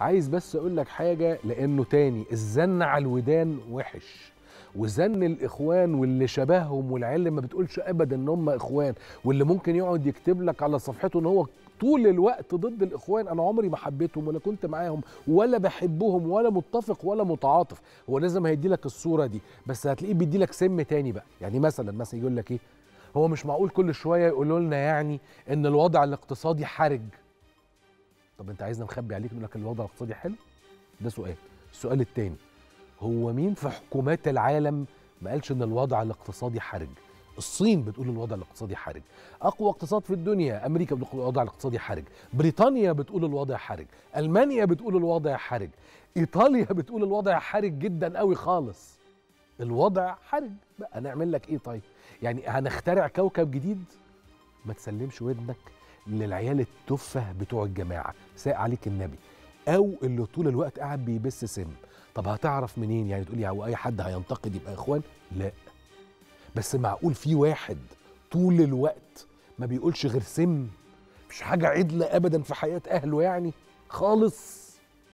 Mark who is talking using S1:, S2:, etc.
S1: عايز بس اقول لك حاجه، لانه تاني الزن على الودان وحش، وزن الاخوان واللي شبههم والعيال اللي ما بتقولش ابدا ان هم اخوان، واللي ممكن يقعد يكتب لك على صفحته ان هو طول الوقت ضد الاخوان. انا عمري ما حبيتهم ولا كنت معاهم ولا بحبهم ولا متفق ولا متعاطف. هو لازم هيدي لك الصوره دي، بس هتلاقيه بيدي لك سم تاني بقى. يعني مثلا يقول لك ايه، هو مش معقول كل شويه يقولوا لنا يعني ان الوضع الاقتصادي حرج. طب انت عايزنا نخبي عليك نقول لك الوضع الاقتصادي حلو؟ ده سؤال. السؤال التاني، هو مين في حكومات العالم ما قالش ان الوضع الاقتصادي حرج؟ الصين بتقول الوضع الاقتصادي حرج، اقوى اقتصاد في الدنيا امريكا بتقول الوضع الاقتصادي حرج، بريطانيا بتقول الوضع حرج، المانيا بتقول الوضع حرج، ايطاليا بتقول الوضع حرج جدا قوي خالص. الوضع حرج بقى، نعمل لك ايه طيب؟ يعني هنخترع كوكب جديد؟ ما تسلمش ودنك للعيال التفه بتوع الجماعه، ساء عليك النبي، او اللي طول الوقت قاعد بيبث سم. طب هتعرف منين؟ يعني تقول لي هو اي حد هينتقد يبقى اخوان؟ لا، بس معقول في واحد طول الوقت ما بيقولش غير سم؟ مش حاجه عدله ابدا في حياه اهله يعني خالص.